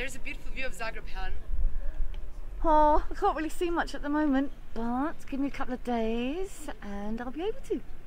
There's a beautiful view of Zagreb, Helen. Oh, I can't really see much at the moment, but give me a couple of days and I'll be able to.